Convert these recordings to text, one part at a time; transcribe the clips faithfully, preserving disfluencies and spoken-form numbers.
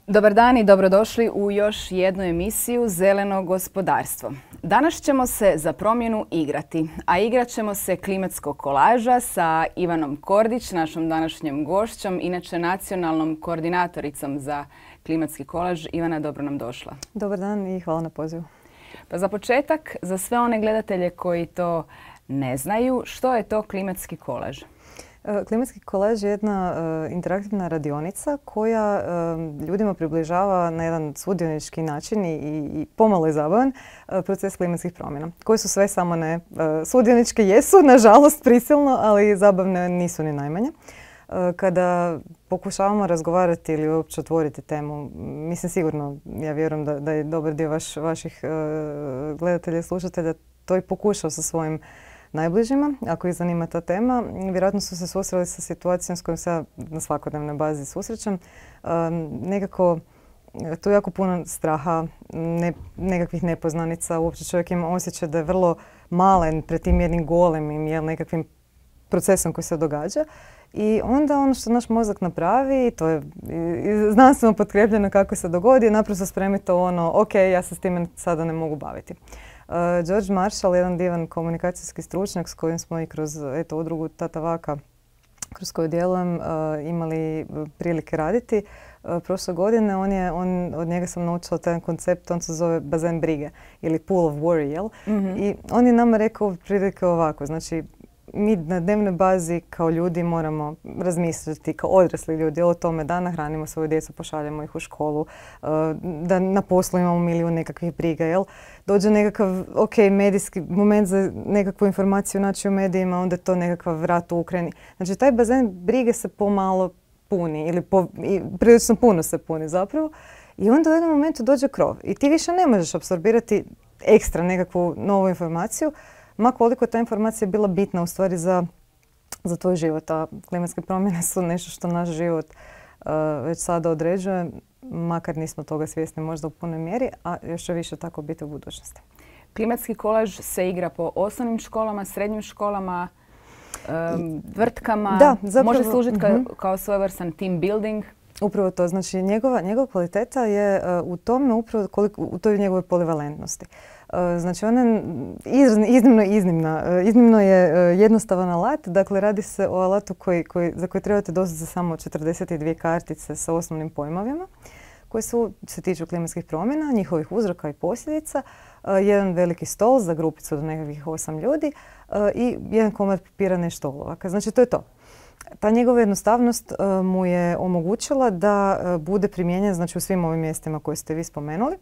Dobar dan i dobrodošli u još jednu emisiju Zeleno gospodarstvo. Danas ćemo se za promjenu igrati, a igrat ćemo se klimatskog kolaža sa Ivanom Kordić, našom današnjom gošćom, inače nacionalnom koordinatoricom za klimatski kolaž. Ivana, dobro nam došla. Dobar dan i hvala na pozivu. Pa za početak, za sve one gledatelje koji to ne znaju, što je to klimatski kolaž? Klimatski kolaž je jedna uh, interaktivna radionica koja uh, ljudima približava na jedan sudionički način i, i pomalo je zabavan uh, proces klimatskih promjena. Koje su sve samo ne uh, sudioničke jesu, nažalost prisilno, ali zabavne nisu ni najmanje. Uh, kada pokušavamo razgovarati ili uopće otvoriti temu, mislim sigurno, ja vjerujem da, da je dobar dio vaš, vaših uh, gledatelja i slušatelja to i pokušao sa svojim najbližima, ako ih zanima ta tema. Vjerojatno su se susreli sa situacijom s kojom se ja na svakodnevnoj bazi susrećem. Um, nekako tu je jako puno straha, ne, nekakvih nepoznanica. Uopće čovjek ima osjećaj da je vrlo malen pred tim jednim golemim jel, nekakvim procesom koji se događa. I onda ono što naš mozak napravi, to je znanstveno potkrepljeno kako se dogodi, je naprosto spremi to ono, ok, ja se s time sada ne mogu baviti. Uh, George Marshall, jedan divan komunikacijski stručnjak s kojim smo i kroz eto, udrugu Tata Vaka, kroz koju djelujem, uh, imali prilike raditi. Uh, prošle godine on je, on, od njega sam naučila taj koncept, on se zove bazen brige ili pool of worry, jel? Mm-hmm. I on je nama rekao prilike ovako, znači mi na dnevnoj bazi kao ljudi moramo razmisliti, kao odrasli ljudi, o tome da nahranimo svoju djecu, pošaljemo ih u školu, da na poslu imamo milijun nekakvih briga, jel? Dođe nekakav, ok, medijski moment za nekakvu informaciju naći u medijima, onda je to nekakav rat u Ukrajini. Znači, taj bazen brige se pomalo puni, ili po, i prilično puno se puni zapravo. I onda u jednom momentu dođe krov i ti više ne možeš apsorbirati ekstra nekakvu novu informaciju, ma koliko ta informacija bila bitna u stvari za, za tvoj život. A klimatske promjene su nešto što naš život uh, već sada određuje, makar nismo toga svjesni možda u punoj mjeri, a još će više tako biti u budućnosti. Klimatski kolaž se igra po osnovnim školama, srednjim školama, um, tvrtkama. Da, zapravo, može služiti uh-huh. kao, kao svojevrstan team building. Upravo to. Znači, njegova, njegova kvaliteta je uh, u tome upravo koliko, u toj njegove polivalentnosti. Uh, znači, ona je iznimno, iznimna. Uh, iznimno je uh, jednostavan alat. Dakle, radi se o alatu koji, koji, za koji trebate doslovce samo četrdeset dvije kartice sa osnovnim pojmovima koji su, se tiču klimatskih promjena, njihovih uzroka i posljedica, uh, jedan veliki stol za grupicu od nekakvih osam ljudi uh, i jedan komad papira, nešto olovaka. Znači, to je to. Ta njegova jednostavnost uh, mu je omogućila da uh, bude primijenjen znači, u svim ovim mjestima koje ste vi spomenuli.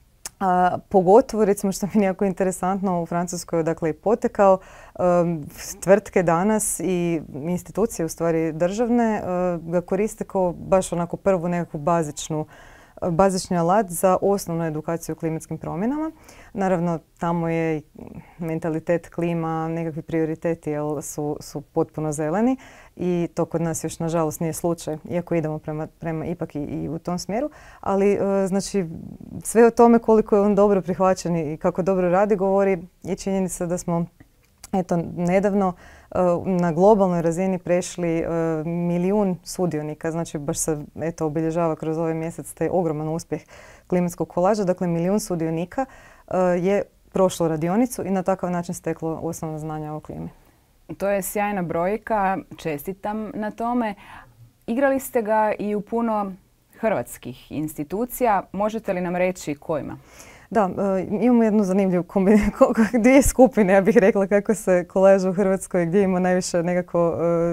A, pogotovo, recimo što mi je jako interesantno, u Francuskoj dakle, i potekao, um, tvrtke danas i institucije, u stvari državne, uh, ga koriste kao baš onako prvu nekakvu bazičnu bazični alat za osnovnu edukaciju o klimatskim promjenama. Naravno, tamo je mentalitet, klima, nekakvi prioriteti jel, su, su potpuno zeleni i to kod nas još nažalost nije slučaj, iako idemo prema, prema ipak i, i u tom smjeru. Ali e, znači, sve o tome koliko je on dobro prihvaćen i kako dobro radi govori je činjenica da smo eto, nedavno na globalnoj razini prešli uh, milijun sudionika, znači baš se eto, obilježava kroz ovaj mjesec taj ogroman uspjeh klimatskog kolaža. Dakle, milijun sudionika uh, je prošlo radionicu i na takav način steklo osnovna znanja o klimi. To je sjajna brojka, čestitam na tome. Igrali ste ga i u puno hrvatskih institucija. Možete li nam reći kojima? Da, imamo jednu zanimljivu kombinaciju, dvije skupine, ja bih rekla kako se kolaž u Hrvatskoj, gdje ima najviše nekako,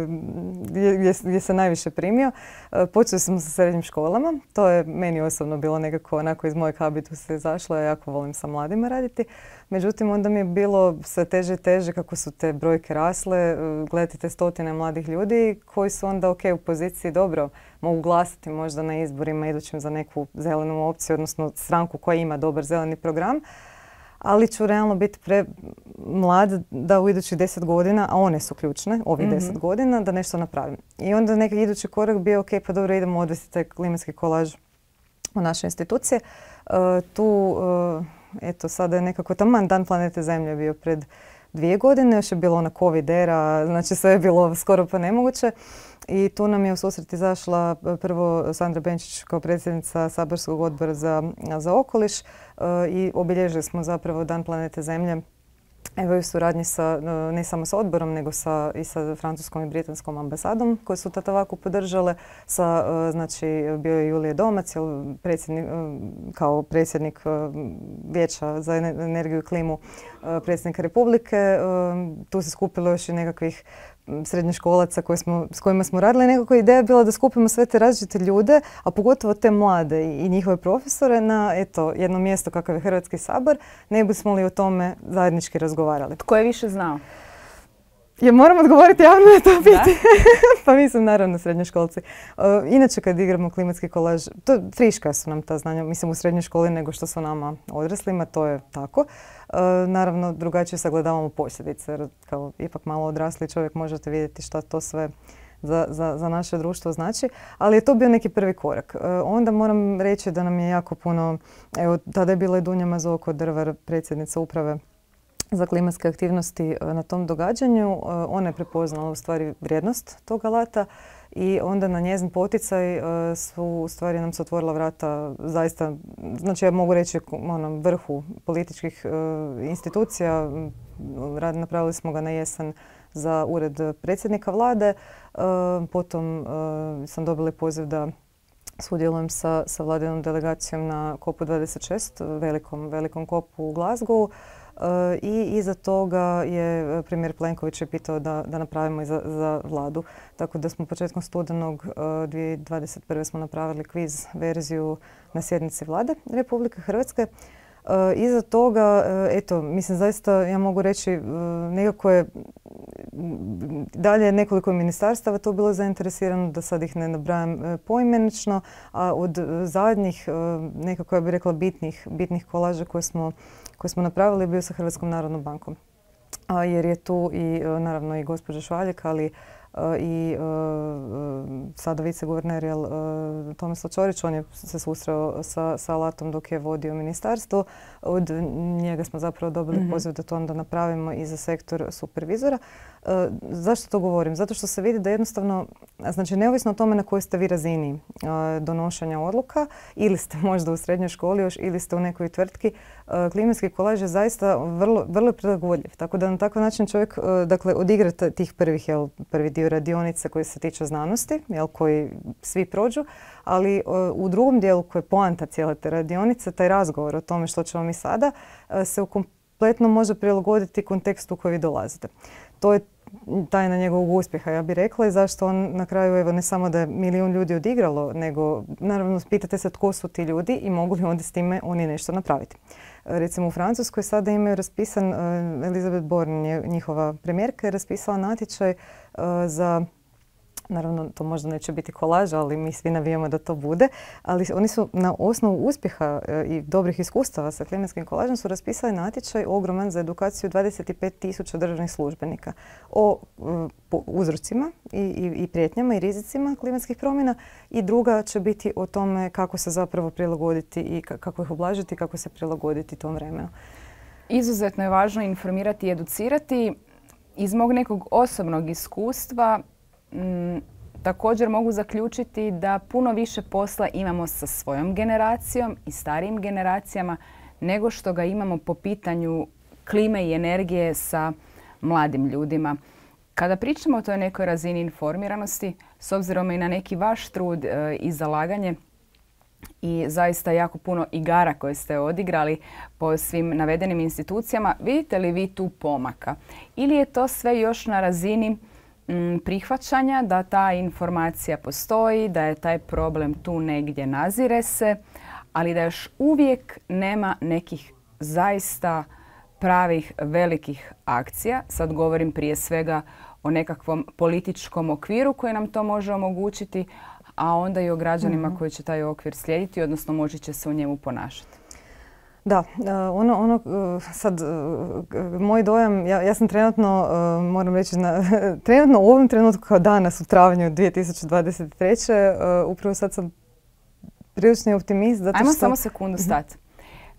gdje, gdje se najviše primio. Počeli smo sa srednjim školama, to je meni osobno bilo nekako onako iz mojeg habitusa izašlo, ja jako volim sa mladima raditi. Međutim, onda mi je bilo sve teže i teže kako su te brojke rasle, gledati te stotine mladih ljudi koji su onda ok u poziciji dobro, mogu glasati možda na izborima idućim za neku zelenu opciju, odnosno stranku koja ima dobar zeleni program, ali ću realno biti pre mlad da u idućih deset godina, a one su ključne, ovih mm-hmm. deset godina, da nešto napravim. I onda neki idući korak bio ok, pa dobro idemo odvesti taj klimatski kolaž u naše institucije. Uh, tu, uh, eto, sada je nekako taman Dan planete Zemlje bio pred dvije godine, još je bilo ona covid era, znači sve je bilo skoro pa nemoguće. I tu nam je u susret izašla prvo Sandra Benčić kao predsjednica Saborskog odbora za, za okoliš i obilježili smo zapravo Dan planete Zemlje. Evo i u suradnji sa, ne samo sa odborom, nego sa, i sa francuskom i britanskom ambasadom koje su Tatavaku podržale. Sa, znači, bio je Julije Domac predsjednik, kao predsjednik Vijeća za energiju i klimu predsjednika Republike. Tu se skupilo još i nekakvih srednjoškolaca koje smo, s kojima smo radili. Nekako ideja je bila da skupimo sve te različite ljude, a pogotovo te mlade i, i njihove profesore na eto, jedno mjesto kakav je Hrvatski sabor. Ne bismo li o tome zajednički razgovarali. Tko je više znao? Ja moram odgovoriti javno na to pitanje. Pa mislim, naravno, srednjoškolci. Uh, inače, kad igramo klimatski kolaž, to friška su nam ta znanja, mislim, u srednjoj školi nego što su nama odraslima, to je tako. Uh, naravno, drugačije sagledavamo posljedice, jer kao ipak malo odrasli čovjek možete vidjeti šta to sve za, za, za naše društvo znači. Ali je to bio neki prvi korak. Uh, onda moram reći da nam je jako puno, evo, tada je bila i Dunja Mazoko Drvar, predsjednica uprave za klimatske aktivnosti na tom događanju. Ona je prepoznala u stvari vrijednost tog alata i onda na njezin poticaj su u stvari nam se otvorila vrata zaista, znači ja mogu reći onom vrhu političkih institucija. Napravili smo ga na jesen za ured predsjednika vlade. Potom sam dobila poziv da sudjelujem sa, sa vladinom delegacijom na kopu dvadeset šest, velikom, velikom kopu u Glasgowu. I iza toga je premijer Plenković je pitao da, da napravimo i za, za vladu. Tako da smo početkom studenog dvije tisuće dvadeset prve smo napravili kviz verziju na sjednici vlade Republike Hrvatske. Iza toga, eto, mislim zaista ja mogu reći nekako je dalje nekoliko ministarstava to bilo zainteresirano, da sad ih ne nabrajam poimenično, a od zadnjih nekako ja bih rekla bitnih, bitnih kolaža koje smo koje smo napravili bio sa Hrvatskom narodnom bankom. A, jer je tu i naravno i gospođa Švaljek, ali a, i a, sada viceguverner Tomislav Ćorić, on je se susreo sa, sa alatom dok je vodio ministarstvo. Od njega smo zapravo dobili mm-hmm. poziv da to onda napravimo i za sektor supervizora. A, zašto to govorim? Zato što se vidi da jednostavno, znači neovisno o tome na kojoj ste vi razini a, donošenja odluka, ili ste možda u srednjoj školi još, ili ste u nekoj tvrtki, klimatski kolaž je zaista vrlo, vrlo prilagodljiv. Tako da na takav način čovjek dakle, odigra tih prvih, jel, prvi dio radionice koji se tiče znanosti, jel, koji svi prođu, ali u drugom dijelu koji je poanta cijele te radionice, taj razgovor o tome što ćemo mi sada, se kompletno može prilagoditi kontekstu u koji vi dolazite. To je tajna njegovog uspjeha, ja bih rekla, i zašto on na kraju, evo, ne samo da je milijun ljudi odigralo, nego naravno pitate se tko su ti ljudi i mogu li onda s time oni nešto napraviti. Recimo u Francuskoj sada imaju raspisan, Elizabeth Borne, njihova premijerka, je raspisala natječaj za, naravno to možda neće biti kolaž, ali mi svi navijamo da to bude, ali oni su na osnovu uspjeha i dobrih iskustava sa klimatskim kolažem su raspisali natječaj ogroman za edukaciju dvadeset pet tisuća državnih službenika o uzrocima i, i, i prijetnjama i rizicima klimatskih promjena, i druga će biti o tome kako se zapravo prilagoditi i kako ih ublažiti i kako se prilagoditi tom vremenu. Izuzetno je važno informirati i educirati. Iz mog nekog osobnog iskustva m, također mogu zaključiti da puno više posla imamo sa svojom generacijom i starijim generacijama nego što ga imamo po pitanju klime i energije sa mladim ljudima. Kada pričamo o toj nekoj razini informiranosti, s obzirom i na neki vaš trud e, i zalaganje i zaista jako puno igara koje ste odigrali po svim navedenim institucijama, vidite li vi tu pomaka? Ili je to sve još na razini m, prihvaćanja da ta informacija postoji, da je taj problem tu negdje, nazire se, ali da još uvijek nema nekih zaista pravih velikih akcija? Sad govorim prije svega o nekakvom političkom okviru koji nam to može omogućiti, a onda i o građanima mm-hmm. koji će taj okvir slijediti, odnosno moći će se u njemu ponašati. Da, ono, ono sad, moj dojam, ja, ja sam trenutno, moram reći, na, trenutno u ovom trenutku kao danas u travnju dvije tisuće dvadeset treće upravo sad sam prilični optimist. Zato Ajmo što... samo sekundu stati.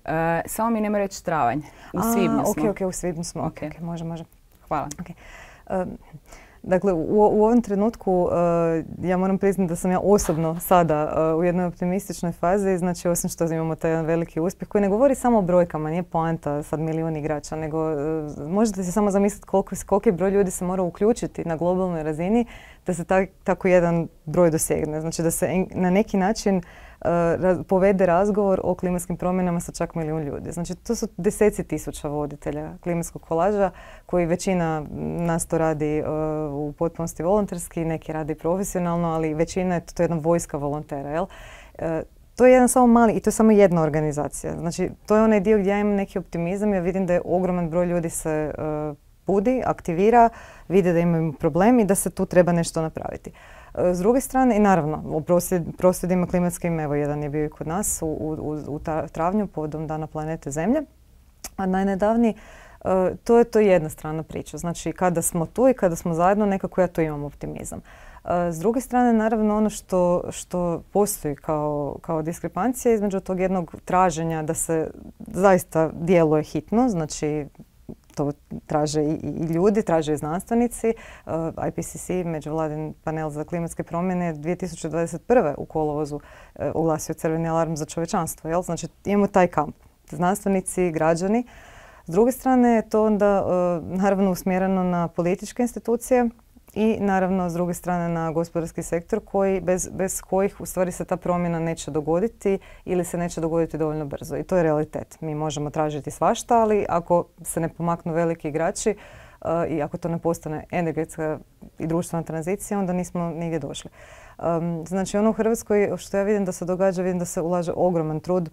samo mi nema reći travanj. U svibnju smo. Ok, ok, u svibnju smo. Okay. Okay, može, može. Hvala. Okay. Um, Dakle, u, u ovom trenutku uh, ja moram priznati da sam ja osobno sada uh, u jednoj optimističnoj fazi, znači osim što imamo taj jedan veliki uspjeh koji ne govori samo o brojkama, nije poanta sad milijun igrača, nego uh, možete si samo zamisliti koliko, koliki broj ljudi se mora uključiti na globalnoj razini da se tak, tako jedan broj dosegne. Znači da se na neki način uh, raz, povede razgovor o klimatskim promjenama sa čak milijun ljudi. Znači to su deseci tisuća voditelja klimatskog kolaža koji većina nas to radi uh, u potpunosti volonterski, neki radi profesionalno, ali većina je to, to je jedna vojska volontera. Jel? Uh, to je jedan samo mali i to je samo jedna organizacija. Znači to je onaj dio gdje ja imam neki optimizam. Ja vidim da je ogroman broj ljudi se uh, budi, aktivira, vide da imaju problem i da se tu treba nešto napraviti. S druge strane, i naravno, u prosvjed, prosvjedima klimatskim, evo jedan je bio i kod nas u, u, u travnju povodom Dana planete Zemlje, a najnedavniji, uh, to je to jedna strana priča. Znači, kada smo tu i kada smo zajedno, nekako ja tu imam optimizam. Uh, s druge strane, naravno, ono što, što postoji kao, kao diskrepancija između tog jednog traženja da se zaista djeluje hitno, znači to traže i, i ljudi, traže i znanstvenici. Uh, I P C C, Međuvladin panel za klimatske promjene, dvije tisuće dvadeset prve u kolovozu uh, oglasio crveni alarm za čovječanstvo. Jel? Znači imamo taj kamp. Znanstvenici, građani. S druge strane je to onda uh, naravno usmjereno na političke institucije i naravno s druge strane na gospodarski sektor koji, bez, bez kojih u stvari se ta promjena neće dogoditi ili se neće dogoditi dovoljno brzo. I to je realitet. Mi možemo tražiti svašta, ali ako se ne pomaknu veliki igrači uh, i ako to ne postane energetska i društvena tranzicija, onda nismo nigdje došli. Um, znači ono u Hrvatskoj što ja vidim da se događa, vidim da se ulaže ogroman trud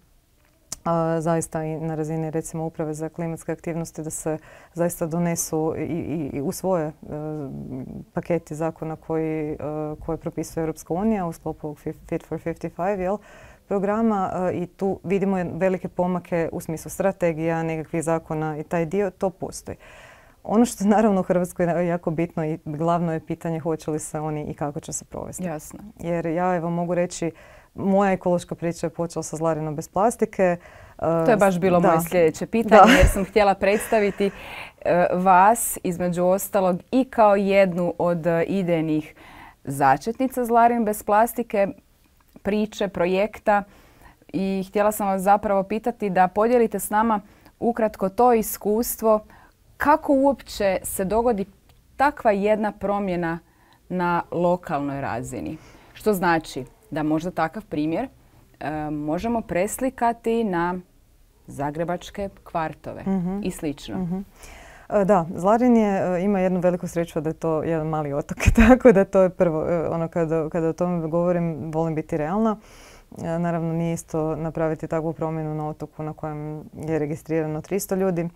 a, zaista i na razini recimo uprave za klimatske aktivnosti da se zaista donesu i, i, i usvoje uh, paketi zakona koji, uh, koje propisuje Europska unija u sklopu Fit for pedeset pet, jel, programa uh, i tu vidimo velike pomake u smislu strategija, nekakvih zakona i taj dio, to postoji. Ono što naravno u Hrvatskoj je jako bitno i glavno je pitanje hoće li se oni i kako će se provesti. Jasno. Jer ja evo mogu reći, moja ekološka priča je počela sa Zlarinom bez plastike. To je baš bilo da. moje sljedeće pitanje da. jer sam htjela predstaviti uh, vas između ostalog i kao jednu od uh, idejnih začetnica Zlarin bez plastike, priče, projekta i htjela sam vas zapravo pitati da podijelite s nama ukratko to iskustvo kako uopće se dogodi takva jedna promjena na lokalnoj razini. Što znači da možda takav primjer e, možemo preslikati na zagrebačke kvartove mm-hmm. i slično. Mm-hmm. Da, Zlarin je, ima jednu veliku sreću da je to jedan mali otok, tako da to je prvo. Ono kada, kada o tome govorim, volim biti realna. Naravno nije isto napraviti takvu promjenu na otoku na kojem je registrirano tristo ljudi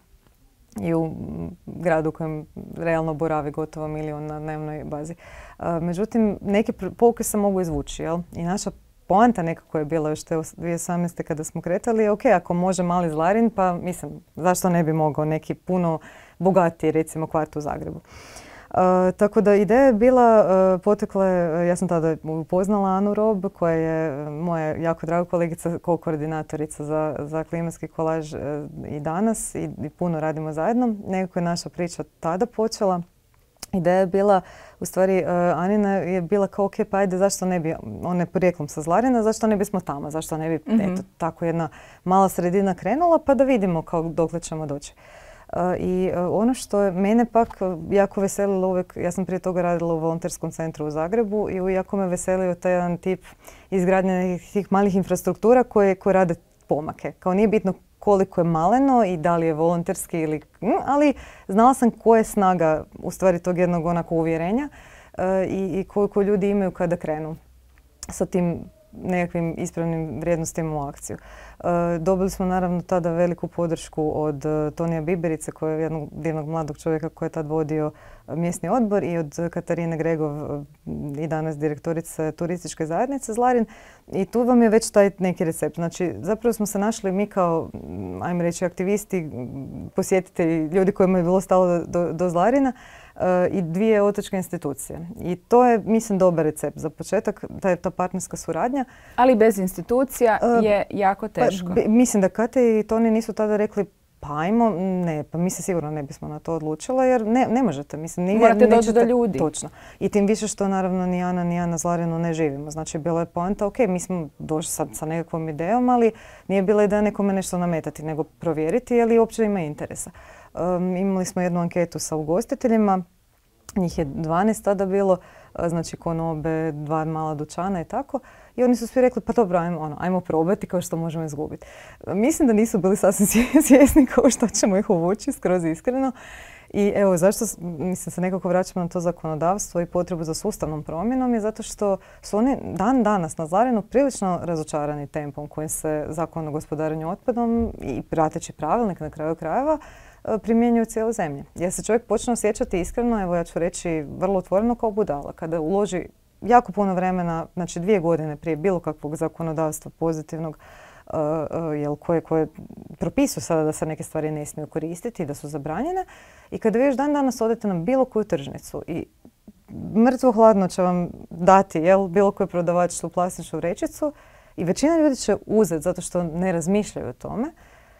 i u gradu u kojem realno boravi gotovo milijun na dnevnoj bazi. Međutim, neke pouke se mogu izvući. Jel? I naša poanta nekako je bila još te dvije tisuće osamnaeste kada smo kretali, ok, ako može mali Zlarin, pa mislim, zašto ne bi mogao neki puno bogatiji, recimo, kvart u Zagrebu. Uh, tako da ideja je bila, uh, potekla je, ja sam tada upoznala Anu Rob, koja je moja jako draga kolegica, ko-koordinatorica za, za klimatski kolaž uh, i danas i, i puno radimo zajedno. Nekako je naša priča tada počela. Ideja je bila, u stvari, uh, Anina je bila kao, ok, pa ajde, zašto ne bi, ona je porijeklom sa Zlarina, zašto ne bismo tamo, zašto ne bi, mm-hmm. eto, tako jedna mala sredina krenula, pa da vidimo kao dokle ćemo doći. Uh, I uh, ono što je mene pak jako veselilo uvijek, ja sam prije toga radila u volonterskom centru u Zagrebu i jako me veselio taj jedan tip izgradnje nekih tih malih infrastruktura koje, koje rade pomake. Kao nije bitno koliko je maleno i da li je volonterski ili, ali znala sam koja je snaga u stvari tog jednog onako uvjerenja uh, i, i koliko ljudi imaju kada krenu sa tim nekakvim ispravnim vrijednostima u akciju. Uh, dobili smo naravno tada veliku podršku od uh, Tonija Biberice, koji je jednog divnog mladog čovjeka koji je tad vodio uh, mjesni odbor i od Katarine Gregov uh, i danas direktorice turističke zajednice Zlarin. I tu vam je već taj neki recept. Znači, zapravo smo se našli mi kao, ajmo reći, aktivisti, posjetitelji, ljudi kojima je bilo stalo do, do Zlarina, i dvije otočke institucije. I to je, mislim, dobar recept za početak, ta, ta partnerska suradnja. Ali bez institucija je jako teško. Pa, mislim da Kate i Toni nisu tada rekli pa ajmo, ne, pa mi se sigurno ne bismo na to odlučila jer ne, ne možete. Mislim, nigdje morate doći nećete, do ljudi. Točno. I tim više što naravno ni Ana ni ja na Zlarinu ne živimo. Znači bila je poanta, ok, mi smo došli sad sa nekakvom idejom, ali nije bila ideja nekome nešto nametati, nego provjeriti je li uopće ima interesa. Um, imali smo jednu anketu sa ugostiteljima, njih je dvanaest tada bilo, znači konobe, dva mala dućana i tako. I oni su svi rekli, pa dobro, ajmo, ono, ajmo probati kao što možemo izgubiti. Mislim da nisu bili sasvim svjesni kao što ćemo ih uvući, skroz iskreno. I evo, zašto mislim, se nekako vraćamo na to zakonodavstvo i potrebu za sustavnom promjenom je zato što su oni dan danas na Zlarinu prilično razočarani tempom kojim se Zakon o gospodarenju otpadom i prateći pravilnik na kraju krajeva primjenjuju cijelu zemlju. Jer se čovjek počne osjećati iskreno, evo ja ću reći vrlo otvoreno kao budala, kada uloži jako puno vremena, znači dvije godine prije bilo kakvog zakonodavstva pozitivnog, uh, uh, jel, koje, koje propisuju sada da se neke stvari ne smiju koristiti i da su zabranjene. I kada vi još dan danas odete na bilo koju tržnicu i mrtvo hladno će vam dati jel, bilo koji prodavač tu plastičnu vrećicu i većina ljudi će uzeti zato što ne razmišljaju o tome.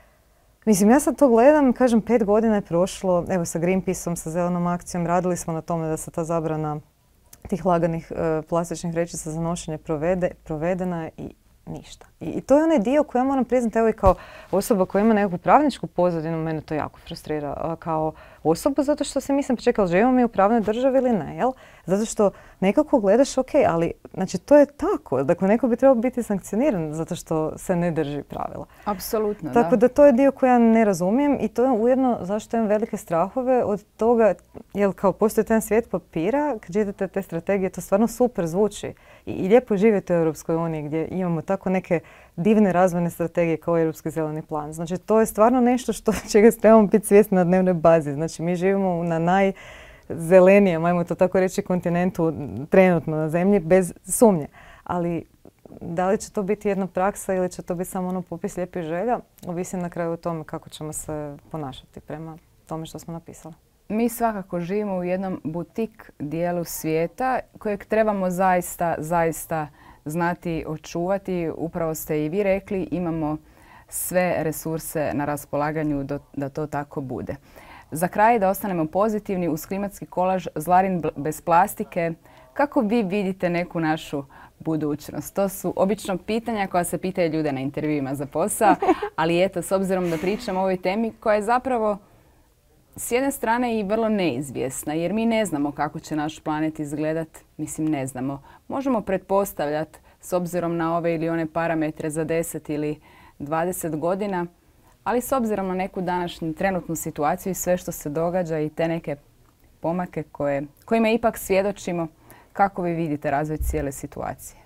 Mislim, ja sad to gledam, kažem, pet godina je prošlo, evo sa Greenpeaceom, sa Zelenom akcijom, radili smo na tome da se ta zabrana tih laganih e, plastičnih vrećica za nošenje provede, provedena je i ništa. I, I to je onaj dio koji ja moram priznati, evo i kao osoba koja ima nekakvu pravničku pozadinu, mene to jako frustrira a, kao osobu, zato što se mislim, pa čekaj, živimo mi u pravnoj državi ili ne, jel? Zato što nekako gledaš, ok, ali znači to je tako. Dakle, neko bi trebao biti sankcioniran zato što se ne drži pravila. Apsolutno, Tako da. da to je dio koji ja ne razumijem i to je ujedno zašto imam velike strahove od toga, jel kao postoji ten svijet papira, kad čitate te strategije, to stvarno super zvuči. I, i lijepo živjeti u Europskoj uniji gdje imamo tako neke divne razvojne strategije kao Europski zeleni plan. Znači, to je stvarno nešto što čega trebamo biti svjesni na dnevnoj bazi. Znači, mi živimo na najzelenijem, ajmo to tako reći, kontinentu trenutno na zemlji, bez sumnje. Ali da li će to biti jedna praksa ili će to biti samo ono popis lijepih želja, ovisi na kraju o tome kako ćemo se ponašati prema tome što smo napisali. Mi svakako živimo u jednom butik dijelu svijeta kojeg trebamo zaista, zaista znati očuvati. Upravo ste i vi rekli, imamo sve resurse na raspolaganju do, da to tako bude. Za kraj da ostanemo pozitivni, uz klimatski kolaž Zlarin bez plastike, kako vi vidite neku našu budućnost? To su obično pitanja koja se pitaju ljude na intervjuima za posao, ali eto, s obzirom da pričamo o ovoj temi koja je zapravo s jedne strane i vrlo neizvjesna, jer mi ne znamo kako će naš planet izgledat, mislim ne znamo. Možemo pretpostavljati s obzirom na ove ili one parametre za deset ili dvadeset godina, ali s obzirom na neku današnju trenutnu situaciju i sve što se događa i te neke pomake koje, kojima ipak svjedočimo, kako vi vidite razvoj cijele situacije?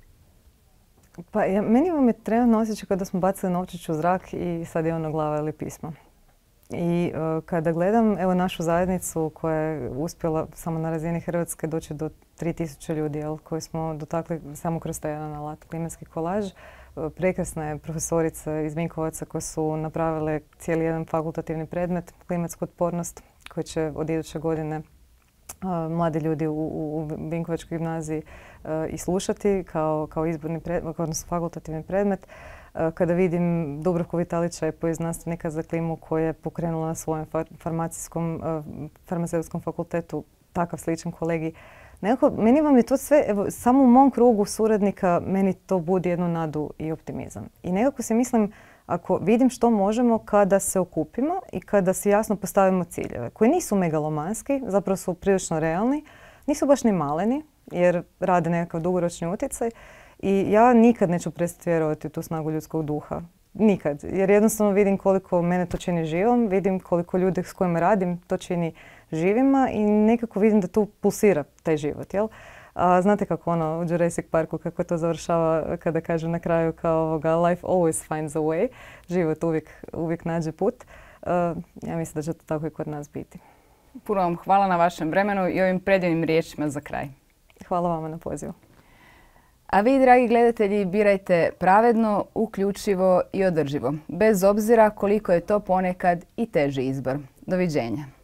Pa ja, meni vam je trenutno osjećaj kada smo bacili novčić u zrak i sad je ono glava ili pismo. I uh, kada gledam evo našu zajednicu koja je uspjela samo na razini Hrvatske doći do tri tisuće ljudi, jel, koje smo dotakli samo kroz taj jedan alat, klimatski kolaž. Uh, prekrasne profesorice iz Vinkovaca koje su napravile cijeli jedan fakultativni predmet, klimatsku otpornost, koji će od iduće godine uh, mladi ljudi u, u, u Vinkovačkoj gimnaziji uh, i slušati kao, kao izborni predmet, odnosno fakultativni predmet. Kada vidim Dubravku Vitalića, znanstvenika za klimu koja je pokrenula na svojem farmacijskom, farmaceutskom fakultetu takav sličan kolegi. Nekako, meni vam je to sve, evo, samo u mom krugu suradnika meni to budi jednu nadu i optimizam. I nekako si mislim, ako vidim što možemo kada se okupimo i kada si jasno postavimo ciljeve, koji nisu megalomanski, zapravo su prilično realni, nisu baš ni maleni, jer rade nekakav dugoročni utjecaj. I ja nikad neću prestati vjerovati u tu snagu ljudskog duha. Nikad. Jer jednostavno vidim koliko mene to čini živom, vidim koliko ljudi s kojima radim to čini živima i nekako vidim da tu pulsira taj život. Jel? A znate kako ono u Jurassic Parku, kako to završava kada kaže na kraju kao ovoga, life always finds a way. Život uvijek, uvijek nađe put. Uh, ja mislim da će to tako i kod nas biti. Puno vam hvala na vašem vremenu i ovim predivnim riječima za kraj. Hvala vama na pozivu. A vi, dragi gledatelji, birajte pravedno, uključivo i održivo, bez obzira koliko je to ponekad i teži izbor. Doviđenja.